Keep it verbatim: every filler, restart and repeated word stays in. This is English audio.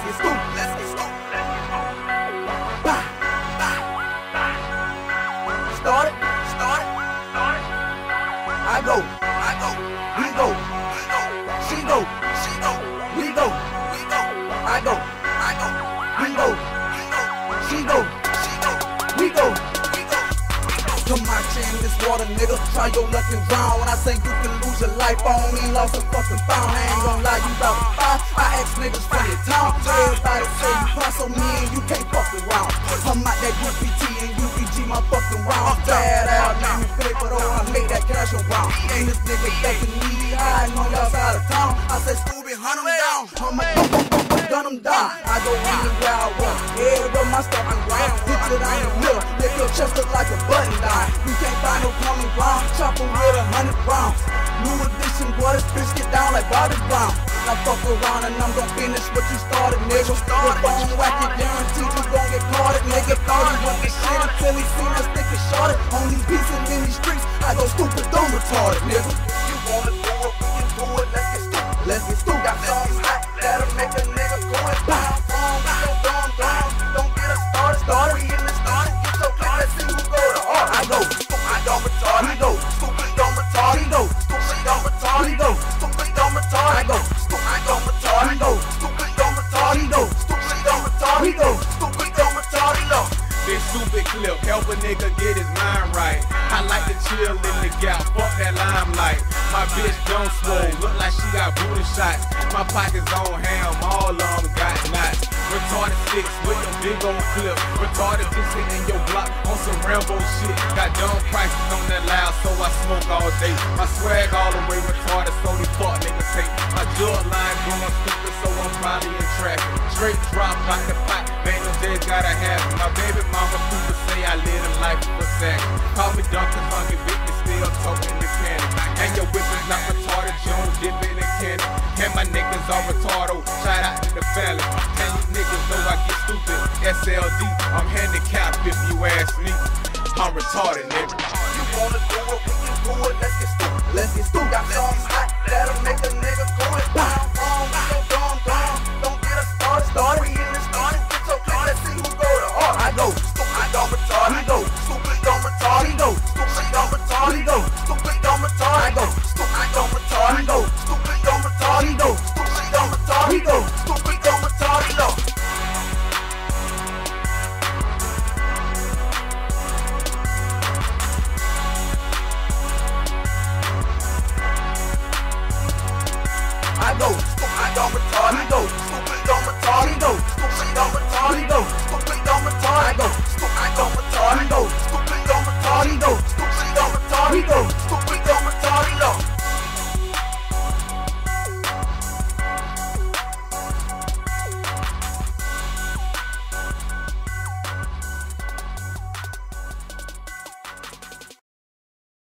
get stupid, let's get stupid. Bah, bah, bah. Start it, start it, start it. I go, I go, we go, we go. She go, she go, we go, we go. I go, I go, we go, we go. She go, she go, we go, we go. Come my chain, this water, nigga. Try your luck and drown. When I say you can lose your life, I don't mean lost and fucking found. I ain't gon' lie, you about to fight. I ask niggas from the town. Everybody say you pass on me and you can't fuck around. I'm out that U P T and U P G, my fucking round. Bad out, name me paper though, I make that cash around. Ain't this nigga begging me, hiding on y'all side of town. I say Scooby, hunt him down. I'ma bump, bump, bump, bump, gun him down. I go anywhere I want, everywhere my stuff I'm round. Hit it on the middle, make your chest look like a button down. You can't find no common ground, chop him with a hundred rounds. New edition, boy, this bitch get down like Bobby Brown. Now fuck around and I'm gon' finish what you started, nigga. If I don't whack it, guaranteed you gon' get caught it, nigga. Thought he went the shit until he seen us stick and shorted. On these beats and in these streets, I go stupid, don't retarded, nigga. You wanna do it, we can do it, let's get stupid. Let's get stupid. Got something hot that'll make a nigga go and bounce. Boom, we go dumb, dumb. Don't get us started, started. We in the start, get your click, let's see who go to hard. I go stupid, don't retard. We go stupid, don't retard. We go stupid, don't retard. We go stupid, don't retard. I go stupid, don't retard. We go stupid, don't retard. We go stupid, don't retard. We go stupid, don't retard. We go. This stupid clip help a nigga get his mind right. I like to chill in the gap, fuck that limelight. My bitch don't swole, look like she got booty shots. My pockets on ham, all of them got knots. Retarded sticks with them big old clip. Retarded just hitting your block on some Rambo shit. Got dumb prices on that loud, so I smoke all day. My swag all the way retarded, so these fuck niggas hate. My jug line going stupid, so I'm probably in traffic. Straight drop out the pot, man, them days gotta have it. My baby mama people say I live a life of a sack. Call me Duncan Funky, bitch, still toting the candy. And your whip is not retarded, you don't dip it in candy. And my niggas all retarded, shout out to the family. And you niggas know I get stupid, S L D, I'm handicapped if you ask me. I'm retarded, nigga. You wanna do it, we can do it, let's get stupid. Let's get stupid. Got something hot that'll make a nigga go and bounce. Boom, we go dumb, dumb. Don't get us started, started. We in the started, get your click, let's see who go to hard. I go stupid, don't retard. We go stupid, don't retard. We go stupid, don't retard. We go stupid, don't retard. I go stupid, don't retard. We go stupid, don't retard. We go stupid, don't retard. We go stupid, don't retard. We go. I go, I don't retard.